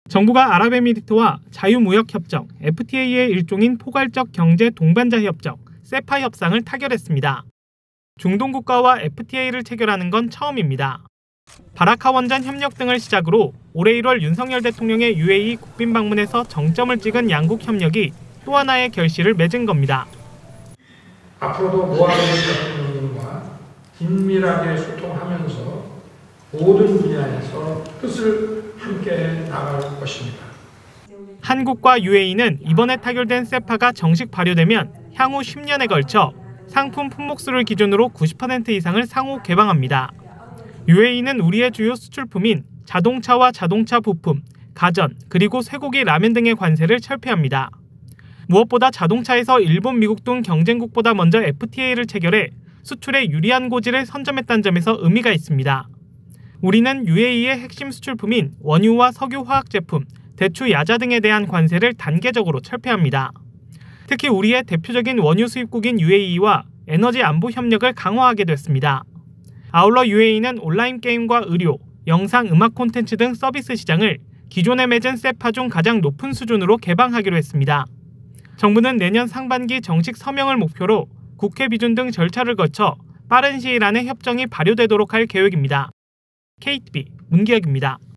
정부가 아랍에미리트와 자유무역협정 FTA의 일종인 포괄적 경제 동반자 협정 세파 협상을 타결했습니다. 중동 국가와 FTA를 체결하는 건 처음입니다. 바라카 원전 협력 등을 시작으로 올해 1월 윤석열 대통령의 UAE 국빈 방문에서 정점을 찍은 양국 협력이 또 하나의 결실을 맺은 겁니다. 앞으로도 모하메드 대통령과 긴밀하게 소통하면서 모든 분야에서 뜻을 함께 나갈 것입니다. 한국과 UAE는 이번에 타결된 세파가 정식 발효되면 향후 10년에 걸쳐 상품 품목수를 기준으로 90% 이상을 상호 개방합니다. UAE는 우리의 주요 수출품인 자동차와 자동차 부품, 가전, 그리고 쇠고기, 라면 등의 관세를 철폐합니다. 무엇보다 자동차에서 일본, 미국 등 경쟁국보다 먼저 FTA를 체결해 수출에 유리한 고지를 선점했다는 점에서 의미가 있습니다. 우리는 UAE의 핵심 수출품인 원유와 석유 화학 제품, 대추, 야자 등에 대한 관세를 단계적으로 철폐합니다. 특히 우리의 대표적인 원유 수입국인 UAE와 에너지 안보 협력을 강화하게 됐습니다. 아울러 UAE는 온라인 게임과 의료, 영상, 음악 콘텐츠 등 서비스 시장을 기존에 맺은 세파 중 가장 높은 수준으로 개방하기로 했습니다. 정부는 내년 상반기 정식 서명을 목표로 국회 비준 등 절차를 거쳐 빠른 시일 안에 협정이 발효되도록 할 계획입니다. KTV 문기혁입니다.